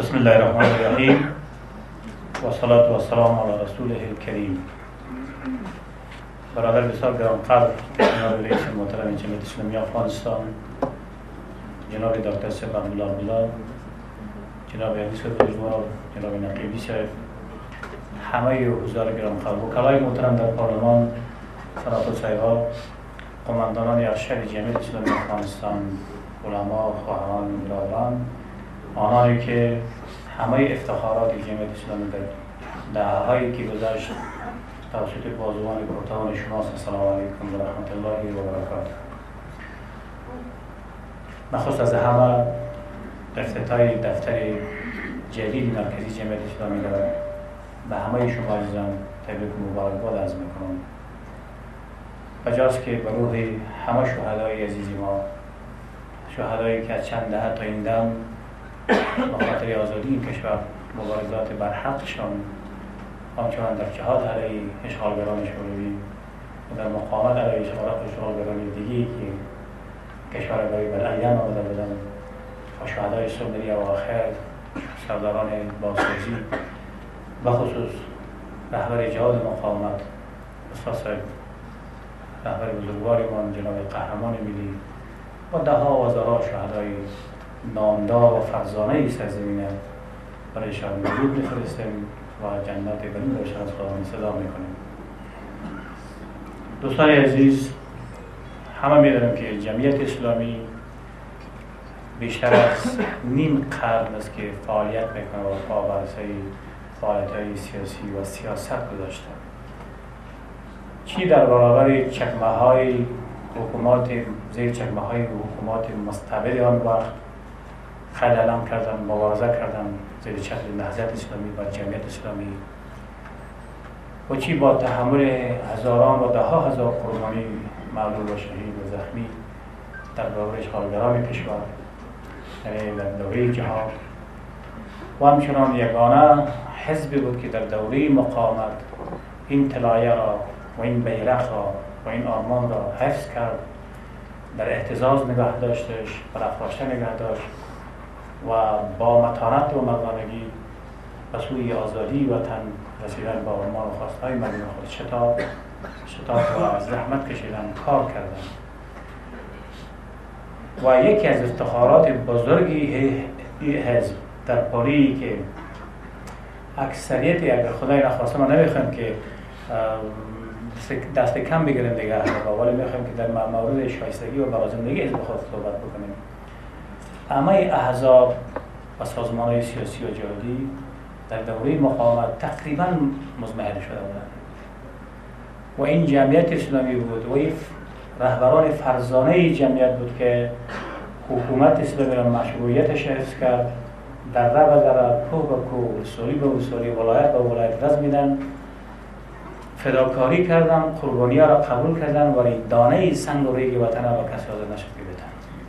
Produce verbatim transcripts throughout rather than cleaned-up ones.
بسم الله الرحمن الرحیم و صلات و سلام علی رسوله الکریم. برادر بسیار گرانقدر جناب رئیس محترم جمعیت اسلامی افغانستان، جناب دکتر صاحب عبدالله بلا، جناب رئیس بزرگوار، جناب نقیبی صاحب، همه حضار گرانقدر، وکلای محترم در پارلمان، سناتور صاحبان، قماندانان ارشد جمعیت اسلامی افغانستان، علما، خواهران، برادران، آنانی که همه افتخارات جمعیت اسلامی در دهه‌هایی که گذشت توسط بازوان کوتاه شما، السلام علیکم و رحمت الله و برکاته. نخست از همه افتتاح دفتر جدید مرکزی جمعیت اسلامی را به همه شما عزیزان تبریک و مبارکباد عرض می‌کنم. بجاست که به روح همه شهدای عزیز ما، شهدایی که از چند دهه تا این دم به خاطر آزادی این کشور مبارزات برحقشان، همچنان در جهاد علیه اشغالگران شوروی و در مقاومت علیه اشغالگران دیگری که کشور را برای بلعیان آمده بودند، و شهدای صبری و آخر، سرداران بازسازی، بخصوص رهبر جهاد مقاومت استاد صاحب، رهبر بزرگوارمان جناب قهرمان ملی و ده ها و هزاران شهدای نامدار و فرزانه سرزمینه برایشان وجود می‌فرستیم و جنت بنی برایشان از خداوند صدا می‌کنیم. دوستان عزیز، همه می‌دانیم که جمعیت اسلامی بیشتر از نیم قرن است که فعالیت می‌کنه و پا بر سر فعالیت‌های سیاسی و سیاست گذاشته. چی در برابر چکمه‌های حکومات زیر چکمه‌های حکومات مستبد آن وقت خیلی علم کردن، مبارزه کردن زیر چتر نهضت اسلامی و جمعیت اسلامی، و چی با تحمل هزاران و ده ها هزار قربانی معلول و شهید و زخمی در دوره اشغالگران کشور، یعنی در دوره جهاد، و همچنان یگانه حزبی بود که در دوره مقاومت این طلایه را و این بیرق را و این آرمان را حفظ کرد، در اهتزاز نگاه داشتش، برافراشته نگاه داشت و با متانت و مردانگی به سوی آزادی وطن رسیدن با آرمان و خواستهای مردم خود شتاب شتاب و زحمت کشیدن، کار کردن. و یکی از افتخارات بزرگی حزب در پاری که اکثریت، اگر خدای نخواسته ما نمیخوایم که دست کم بگیریم دیگه، ولی میخوایم که در مورد شایستگی و برازندگی حزب خود صحبت بکنیم. همه احزاب و سازمان‌های سیاسی و جهادی در دوره مقاومت تقریباً مضمحل شده بودند و این جمعیت اسلامی بود و این رهبران فرزانه جمعیت بود که حکومت اسلامی را مشروعیتش حفظ کرد، دره به دره، کوه به کوه، اصولی به اصولی، ولایت به ولایت رز میدن، فداکاری کردن، قربانی‌ها را قبول کردن و این دانه سنگ و ریگ وطن را کسی آزاد نشد بدن.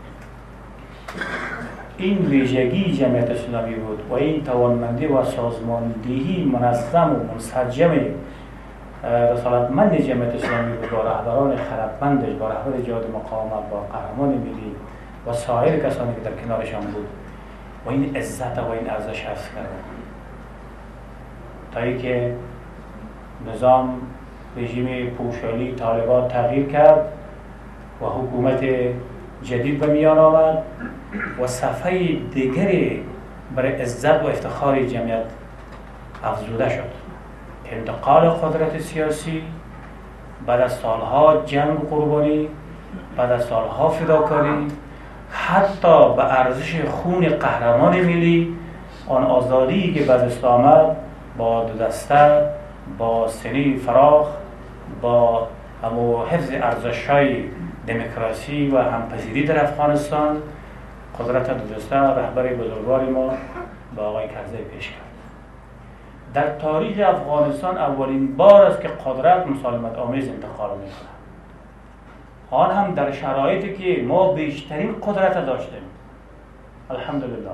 این ویژگی جمعیت اسلامی بود و این توانمندی و سازماندهی منظم و منسجم رسالتمند جمعیت اسلامی بود با رهبران خردمندش، با رهبر جهاد مقاومت، با قهرمان ملی و سایر کسانی که در کنارشان بود و این عزت و این ارزش حفظ کردند تا اینکه نظام رژیم پوشالی طالبان تغییر کرد و حکومت جدید به میان آمد و صفحه دیگری برای عزت و افتخار جمعیت افزوده شد. انتقال قدرت سیاسی بعد از سالها جنگ و قربانی، بعد از سالها فداکاری، حتی به ارزش خون قهرمان ملی، آن آزادی که به دست آمد با دو دسته، با سینه فراخ، با همو حفظ ارزش‌های دموکراسی و همپذیری در افغانستان، قدرت دو دسته رهبر بزرگوار ما با آقای کرزی پیش کرد. در تاریخ افغانستان اولین بار است که قدرت مسالمت آمیز انتقال می‌کند، آن هم در شرایطی که ما بیشترین قدرت داشتیم. الحمدلله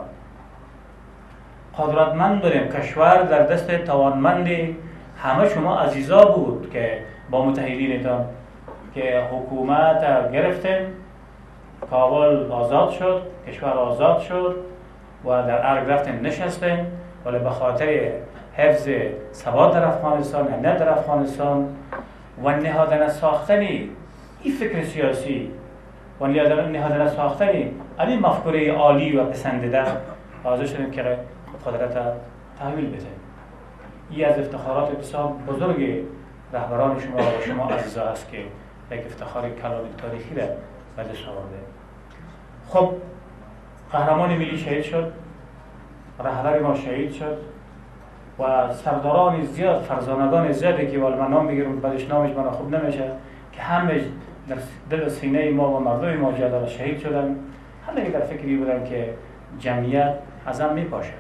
قدرتمند بودیم، کشور در دست توانمند همه شما عزیزا بود که با متحدینتان که حکومت گرفتیم، کابل آزاد شد، کشور آزاد شد و در ارگ رفتیم نشستیم، ولی به خاطر حفظ ثبات در افغانستان، امنیت در افغانستان و نهادن ساختنی این فکر سیاسی و نهادن ساختنی این مفکوره عالی و پسندیده حاضر شدیم که قدرت تحویل بدهیم. این از افتخارات بسیار بزرگ رهبران شما و شما عزیزا است که یک افتخار کلان تاریخی را به دست آورده. خب قهرمان ملی شهید شد، رهبر ما شهید شد و سرداران زیاد، فرزانگان زیادی که والما نام بگیرم بعدش نامش من خوب نمیشه که همه در دل سینه ما و مردم ما جادر شهید شدن. همه در فکری بودن که جمعیت از هم میپاشه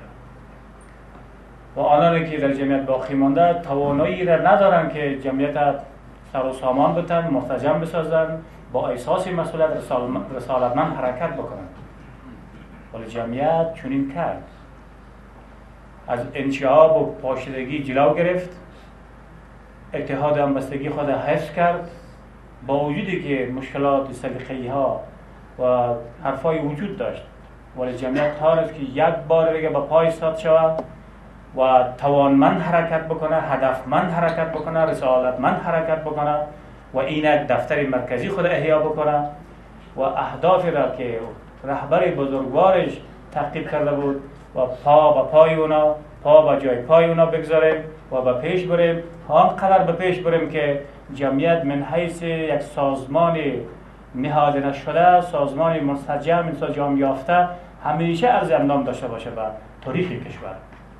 و آنانی که در جمعیت باقی مانده توانایی را ندارن که جمعیت سر و سامان بتن، مرتجم بسازن، با احساس مسئولیت رسالتمند حرکت بکنن. ولی جمعیت چنین کرد، از انشعاب و پاشیدگی جلو گرفت، اتحاد همبستگی خود حفظ کرد، با وجودی که مشکلات سلیقه‌ای ها و حرفای وجود داشت، ولی جمعیت تانست که یک بار دیگه به پای ایستاد شود و توانمند حرکت بکنه، هدفمند حرکت بکنه، رسالتمند حرکت بکنه و اینک دفتر مرکزی خود احیا بکنه و اهدافی را که رهبر بزرگوارش تحقیق کرده بود و پا به پای اونا، پا به جای پای اونا بگذاریم و به پیش بریم، آنقدر به پیش بریم که جمعیت من حیث یک سازمان نهاده نشده، سازمان منسجم، انسجام یافته همیشه ارز اندام داشته باشه به تاریخ کشور.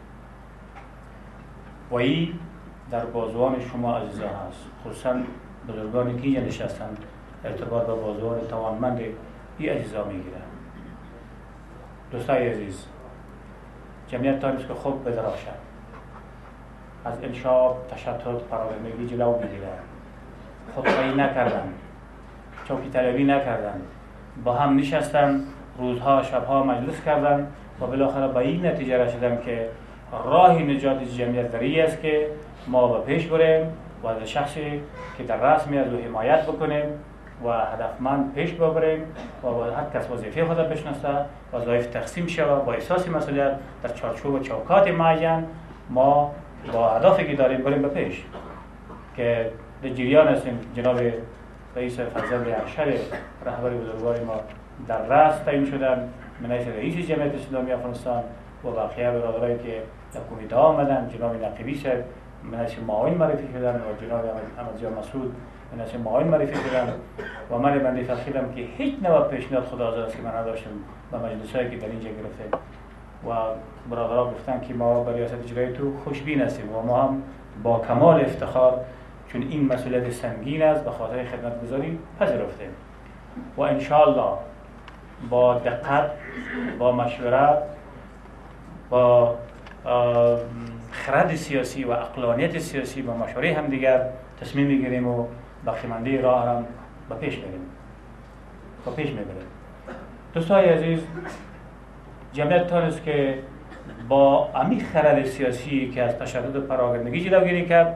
و این در بازوان شما عزیزان هست، خصوصا بزرگانی که اینجا نشستن ارتباط با بازوان توانمند این عزیزا میگیره. دوستای عزیز، جمعیت تانیست که خوب بدرخشد، از انشاب، تشتت، پراگندگی جلو بگیره، خودخواهی نکردن، چوکی طلبی نکردن، با هم نشستن، روزها شبها مجلس کردن و بالاخره به این نتیجه رسیدن که راه نجات جمعیت دری است که ما به پیش بریم و از شخصی که در رسمی از او حمایت بکنیم و هدفمند پیش ببریم و هر کس وظیفه خود بشناسه، وظایف تقسیم شود با احساس مسئولیت در چارچوب و چوکات معین ما با هدفی که داریم بریم به پیش. که در جریان هستیم جناب رئیس فرزند ارشد رهبر بزرگوار ما در رأس تعیین شدن من حیث رئیس جمعیت اسلامی افغانستان و بقیه برادرایی که در کمیته آمدن، جناب نقیبی صاحب من حیث معاون معرفی شدن و جناب احمد جان مسعود من حیث معاون معرفی شدن و من بنده فخیرم که هیچ نوع پیشنهاد خداوند است که من نداشتم و مجلسایی که در اینجا گرفتیم و برادرها گفتن که ما برای ریاست اجرایی تو خوشبین هستیم و ما هم با کمال افتخار چون این مسئولیت سنگین است به خاطر خدمتگزاری پذیرفتیم و ان شاء الله با دقت، با مشورت، با خرد سیاسی و عقلانیت سیاسی با مشوره هم دیگر تصمیم میگیریم و باقیمانده راه هم به پیش بریم به پیش میبریم. دوستای عزیز، جمعیت تانست که با امی خرد سیاسی که از تشدد و پراگندگی جلوگیری کرد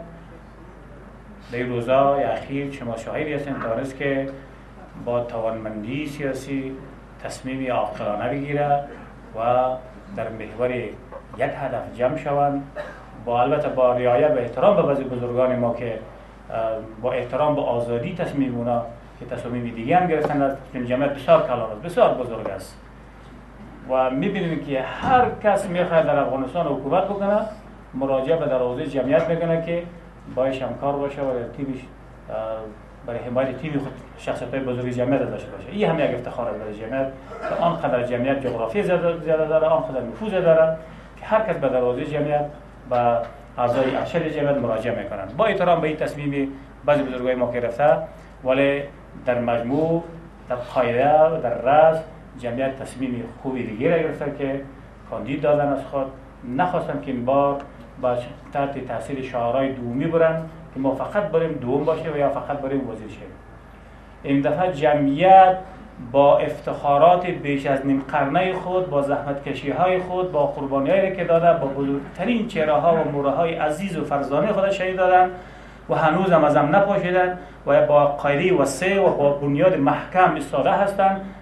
در این روزهای اخیر شما شاهدی هستین تانست که با توانمندی سیاسی تصمیم عاقلانه بگیره و در محور یک هدف جمع شوند، با البته با رعایت و احترام به بعضی بزرگان ما که با احترام به آزادی تصمیم اونا که تصمیم دیگه هم گرفتن. جمعیت بسیار کلان است، بسیار بزرگ است و میبینیم که هر کس میخواد در افغانستان حکومت بکنه مراجعه به دروازه جمعیت میکنه که باش همکار باشه و تیمش برای حمایت تیم خود شخصیت‌های بزرگ جمعیت داشته باشه. این هم یک افتخار است برای جمعیت که آنقدر جمعیت جغرافی زیاده داره، آنقدر نفوذ داره که هر کس به دروازه جمعیت و اعضای ارشد جمعیت مراجعه میکنن. با احترام به این تصمیم بعضی بزرگای ما گرفته، ولی در مجموع در قاعده و در راز جمعیت تصمیم خوبی دیگه را گرفته که کاندید دادن از خود، نخواستن که این بار با تحت تاثیر شعارهای دومی برن که ما فقط بریم دوم باشه و یا فقط بریم وزیر شیم. این دفعه جمعیت با افتخارات بیش از نیم قرنه خود، با زحمتکشی های خود، با قربانی هایی که داده، با بزرگترین چهره ها و موره های عزیز و فرزانه خود شهید دادن و هنوز هم از هم نپاشیدن و با قاعده وسیع و با بنیاد محکم ایستاده هستند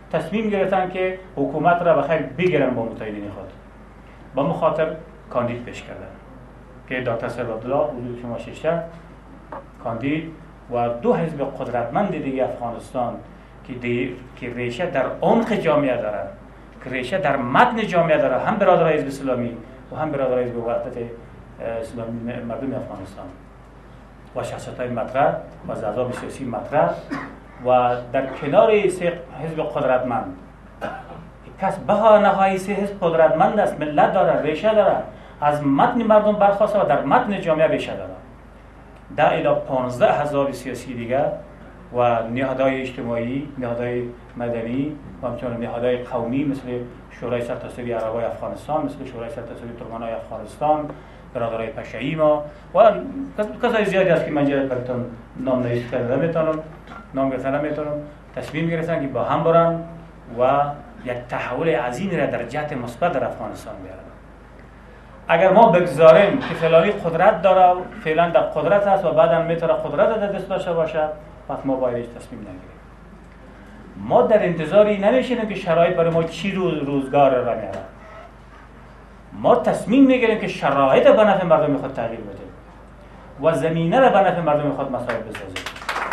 تصمیم گرفتن که حکومت را بخیر بگیرن با متحدین خود. با مخاطر کاندید پیش کردن که دکتر سرور عبدالله حضور شما ششتر کاندید و دو حزب قدرتمند دیگه افغانستان که دی... که ریشه در عمق جامعه دارن، که ریشه در متن جامعه دارن، هم برادرای حزب اسلامی و هم برادرای حزب وحدت اسلامی مردم افغانستان و شخصیت‌های مطرح و احزاب سیاسی مطرح و در کنار حزب قدرتمند کس بها نهایی سه حزب قدرتمند است، ملت داره، ریشه داره، از متن مردم برخواسته و در متن جامعه ریشه داره. ده الی پانزده احزاب سیاسی دیگر و نهادهای اجتماعی، نهادهای مدنی و همچنین نهادهای قومی مثل شورای سرتاسری عربای افغانستان، مثل شورای سرتاسری ترکمنای افغانستان، برادرای پشه‌ای ما و کسای زیادی است که من جلد براتون نام نویس کرده نمیتونم، نام گرفتن نمیتونم، تصمیم گرفتن که با هم برن و یک تحول عظیمی را در جهت مثبت در افغانستان بیارن. اگر ما بگذاریم که فلانی قدرت داره، فعلا در قدرت است و بعدا میتونه قدرت در دست داشته باشه، پس ما باید هیچ تصمیم نگیریم. ما در انتظاری نمیشینیم که شرایط برای ما چی روز روزگار را میاره. ما تصمیم میگیریم که شرایط به نفع مردم خود تغییر بدیم و زمینه را به نفع مردم خود مساعد بسازیم.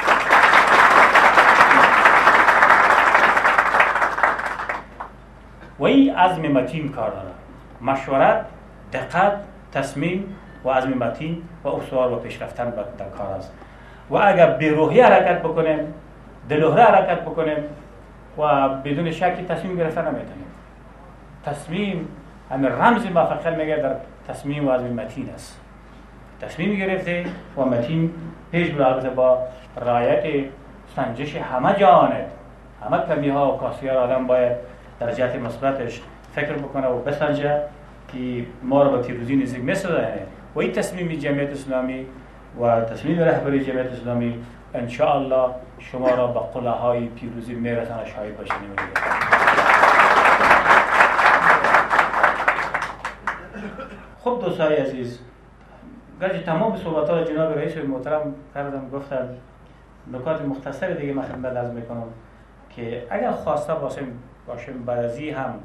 و این عزم متین کار داره. مشورت، دقت، تصمیم و عزم متین و استوار و پیشرفتن در کار است. و اگر به روحی حرکت بکنیم، دلوهره حرکت بکنیم و بدون شکی تصمیم گرفتن نمیتونیم. تصمیم همین رمز موفقیت میگه در تصمیم و عزم متین است. تصمیم گرفته و متین پیش بره، البته با رعایت سنجش همه جهانه، همه کمی ها و کاستی ها آدم باید در جهت مثبتش فکر بکنه و بسنجه که ما را به پیروزی نزدیک می‌سازه. و این تصمیم جمعیت اسلامی و تصمیم رهبری جمعیت اسلامی ان شاء الله شما را به قله‌های پیروزی میرسانه، شاهد باشید. خب دوستان عزیز، گرچه تمام صحبت‌ها جناب رئیس محترم کردم، گفتم نکات مختصر دیگه من خدمت عرض میکنم که اگر خواسته باشیم باشیم بعد از این هم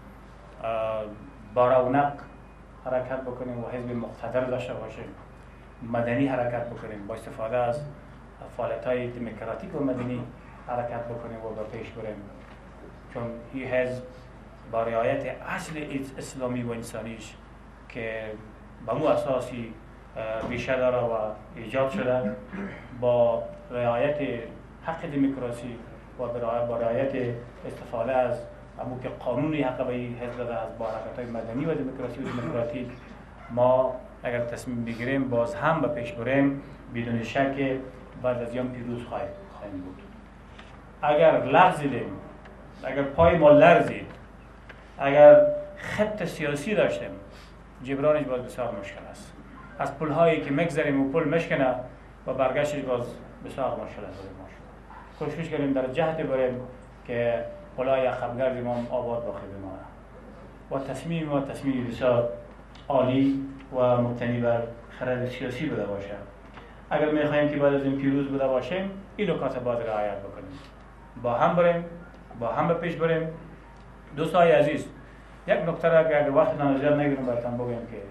با رونق حرکت بکنیم و حزب مقتدر داشته باشیم، مدنی حرکت بکنیم، با استفاده از فعالیت‌های دموکراتیک و مدنی حرکت بکنیم و به پیش بریم، چون این حزب با رعایت اصل اسلامی و انسانیش که به مو اساسی ریشه داره و ایجاد شده، با رعایت حق دموکراسی و با رعایت استفاده از امو که قانونی حق به این حزب داده از با حرکت‌های مدنی و دموکراسی و دموکراتیک، ما اگر تصمیم بگیریم باز هم به پیش بریم بدون شک بعد از یوم پیروز خواهیم بود. اگر لغزیدیم، اگر پای ما لرزید، اگر خط سیاسی داشتیم، جبرانش باز بسیار مشکل است. از پل‌هایی که میگذریم و پل مشکنه و برگشتش باز بسیار مشکل است. کوشش کنیم در جهت بریم که پل‌های عقب‌گرد ما آباد باقی بمانه و تصمیم و تصمیم بسیار عالی و مبتنی بر خرد سیاسی بوده باشه. اگر می‌خوایم که بعد از این پیروز بوده باشیم، این نکات باید رعایت بکنیم. با هم بریم، با هم به پیش بریم. دوستان عزیز، یک نکته را اگر وقت نزدیک نگیرم براتون بگم که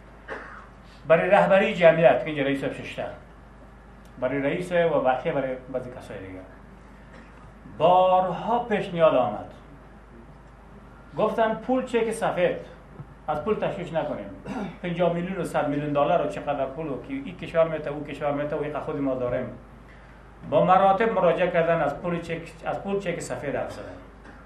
برای رهبری جمعیت که اینجا رئیس ششتر، برای رئیس و بقیه برای بعضی کسای دیگه بارها پیشنهاد آمد، گفتن پول چک سفید، از پول تشویش نکنیم، پنجاه میلیون و صد میلیون دلار و چقدر پول و که این کشور میته او کشور میته و این خود ما داریم، با مراتب مراجعه کردن از پول چک از پول چک سفید حرف زدن.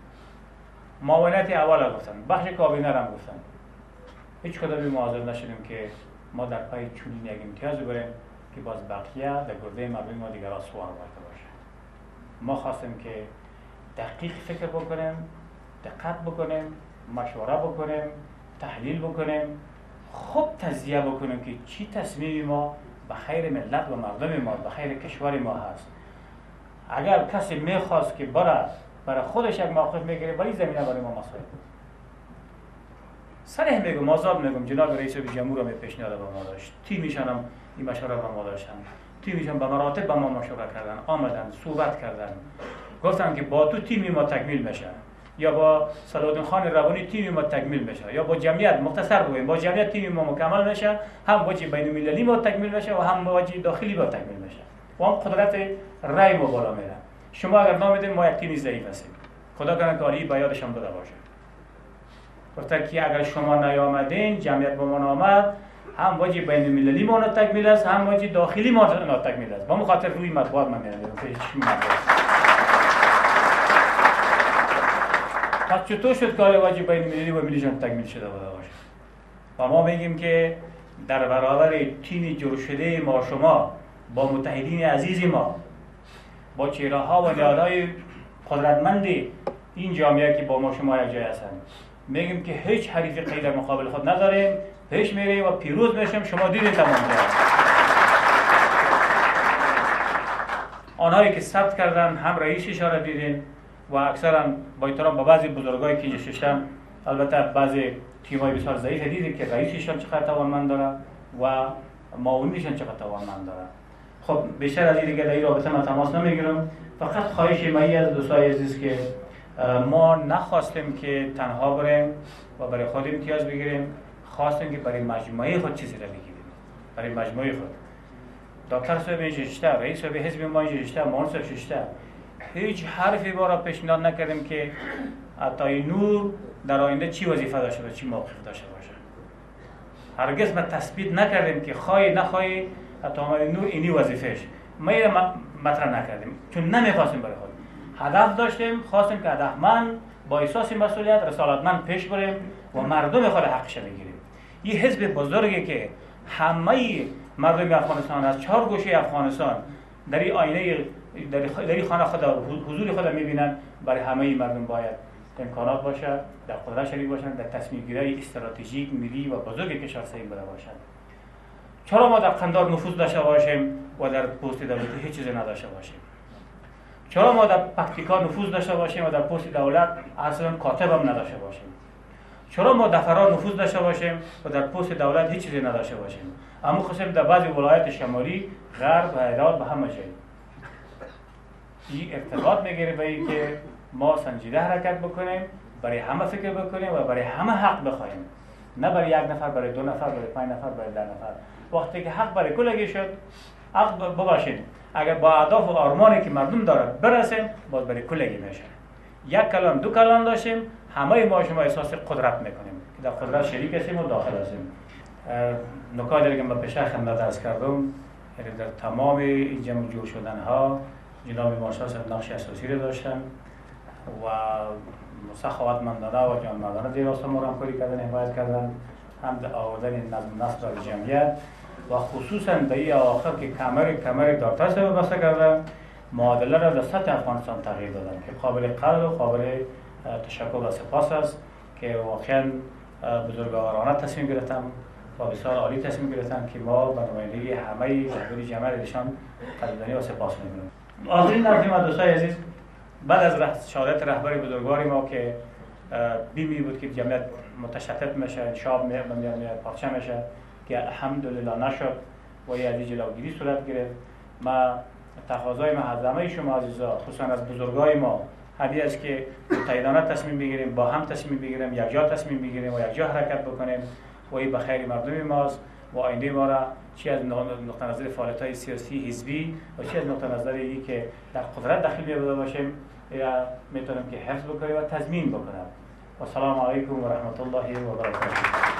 معاونت اول گفتن، بخش کابینه هم گفتن، هیچ کدومی ما حاضر نشدیم که ما در پای چنین یک امتیاز بریم که باز بقیه در گرده مردم ما دیگر سوار باید باشه. ما خواستیم که دقیق فکر بکنیم، دقت بکنیم، مشوره بکنیم، تحلیل بکنیم، خوب تجزیه بکنیم که چی تصمیم ما به خیر ملت و مردم ما، به خیر کشور ما هست. اگر کسی میخواست که برای برای خودش یک موقف میگیره، ولی زمینه برای ما مساعد بود. صریح میگم، آزاد میگم، جناب رئیس جمهور هم پیشنهاد به ما داشت، تیمشان هم این مشوره به ما داشتن، تیمشان به مراتب به ما مشوره کردن، آمدن صحبت کردن گفتم که با تو تیم ما تکمیل میشه، یا با صلاح‌الدین خان روانی تیم ما تکمیل میشه، یا با جمعیت مختصر بگویم با جمعیت تیم ما مکمل میشه، هم وجه بین المللی ما تکمیل میشه و هم وجه داخلی ما تکمیل میشه و هم قدرت رای ما بالا میره. شما اگر نامیدین ما یک تیم ضعیف هستیم، خدا کنه کاری به یادشان بده باشه. گفته که اگر شما نیامدین جمعیت با ما نامد، هم وجه بین المللی ما تکمیل است، هم وجه داخلی ما تکمیل است. با مخاطر روی مطبوعات من میرم پس چطور شد کار واجب بین المللی و ملیشان تکمیل شده بوده باشه؟ و ما میگیم که در برابر تیم جور شده ما شما با متحدین عزیز ما، با چهره ها و نهادهای قدرتمند این جامعه که با ما شما یک جای هستند، میگیم که هیچ حریف غیر مقابل خود نداریم، پیش میریم و پیروز میشیم. شما دیدین تمام جا آنهایی که ثبت کردن هم رئیسش را دیدین و اکثرا با احترام با بعضی بزرگایی که اینجا ششتن، البته بعضی تیمای بسیار ضعیف دیدیم که رئیسشان چقدر توانمند داره و معاونینشان چقدر توانمند داره. خب بیشتر از این دیگه در این رابطه من تماس نمیگیرم. فقط خواهش من از دوستای عزیز که ما نخواستیم که تنها بریم و برای خود امتیاز بگیریم، خواستیم که برای مجموعه خود چیزی را بگیریم، برای مجموعه خود. دکتر صاحب اینجا ششته، رئیس صاحب حزب ما اینجا ششته، معاون صاحب ششته، هیچ حرفی ما را پیشنهاد نکردیم که عطای نور در آینده چی وظیفه داشته باشه، چی موقف داشته باشه. هرگز ما تثبیت نکردیم که خواهی نخواهی عطای نور اینی وظیفهش. ما اینو مطرح نکردیم چون نمیخواستیم برای خود. هدف داشتیم، خواستیم که هدفمند با احساس مسئولیت رسالتمند پیش بریم و مردم خود حقش بگیریم. این حزب بزرگی که همه مردم افغانستان از چهار گوشه افغانستان در این آینه در این خانه خود حضور خود میبینن، برای همه مردم باید امکانات باشه، در قدرت شریک باشند، در تصمیم گیری استراتژیک ملی و بزرگ کشور سهیم بوده باشند. چرا ما در قندار نفوذ داشته باشیم و در پست دولتی هیچ چیزی نداشته باشیم؟ چرا ما در پکتیکا نفوذ داشته باشیم و در پست دولت اصلا کاتب هم نداشته باشیم؟ چرا ما در فرار نفوذ داشته باشیم و در پست دولت هیچ چیزی نداشته باشیم؟ اما خصوصا در بعضی ولایت شمالی، غرب و هرات به همه جای این ارتباط میگیره به این که ما سنجیده حرکت بکنیم، برای همه فکر بکنیم و برای همه حق بخوایم، نه برای یک نفر، برای دو نفر، برای پنج نفر، برای ده نفر. وقتی که حق برای کلگی شد، حق بباشید اگر با اهداف و آرمانی که مردم دارد برسیم، باز برای کلگی میشه. یک کلام دو کلام داشتیم، همه ما شما احساس قدرت میکنیم که در قدرت شریک هستیم و داخل هستیم. نکات دیگه من پیشتر خدمت عرض کردم، یعنی در تمام این جمع جور شدن ها جناب مارشال صاحب نقش اساسی رو داشتن و سخاوتمندانه و جانمردانه زیر راست ما همکاری کردن، حمایت کردن، هم در آوردن نظم نسق در جمعیت و خصوصا در این آخر که کمر کمر دکتر صاحب بسته کردن، معادله را در سطح افغانستان تغییر دادن که قابل قدر و قابل تشکر و سپاس است که واقعا بزرگوارانه تصمیم گرفتن و بسیار عالی تصمیم گرفتن که ما به نمایندگی همه رهبری جمعیت ایشان قدردانی و سپاس می‌کنیم. آخرین نکته من دوستای عزیز، بعد از شهادت رهبر بزرگوار ما که بیمی بود که جمعیت متشتت میشه، شاب میاد پارچه میشه که الحمدلله نشد و یه عزیز جلوگیری صورت گرفت. ما تقاضای ما از همه شما عزیزا، خصوصا از بزرگای ما، هدیه است که متحدانه تصمیم بگیریم، با هم تصمیم بگیریم، یک جا تصمیم بگیریم و یک جا حرکت بکنیم و این به خیر مردم ماست و آینده ما را چی از نقطه نظر فعالیت‌های سیاسی حزبی و چی از نقطه نظر این که در قدرت داخل بیاده باشیم یا میتونیم که حفظ بکنیم و تضمین بکنیم. و السلام علیکم و رحمت الله و برکاته.